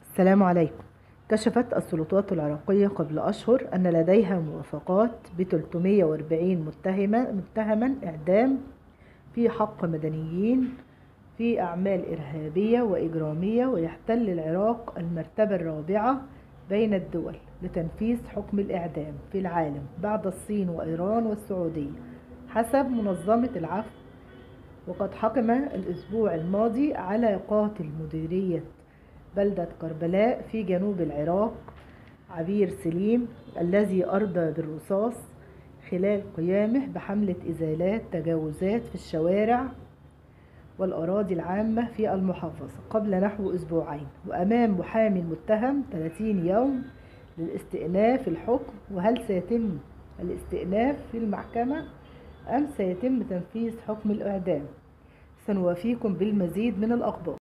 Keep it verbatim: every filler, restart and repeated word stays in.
السلام عليكم. كشفت السلطات العراقية قبل أشهر أن لديها موافقات ب ثلاثمائة وأربعين متهما متهما إعدام في حق مدنيين في أعمال إرهابية وإجرامية، ويحتل العراق المرتبة الرابعة بين الدول لتنفيذ حكم الإعدام في العالم بعد الصين وإيران والسعودية حسب منظمة العفو. وقد حكم الأسبوع الماضي على قاتل مديرية بلدة كربلاء في جنوب العراق عبير سليم الذي أردى بالرصاص خلال قيامه بحملة إزالات تجاوزات في الشوارع والأراضي العامة في المحافظة قبل نحو أسبوعين، وأمام محامي المتهم ثلاثين يوم للاستئناف الحكم. وهل سيتم الاستئناف في المحكمة أم سيتم تنفيذ حكم الإعدام؟ سنوافيكم بالمزيد من الأخبار.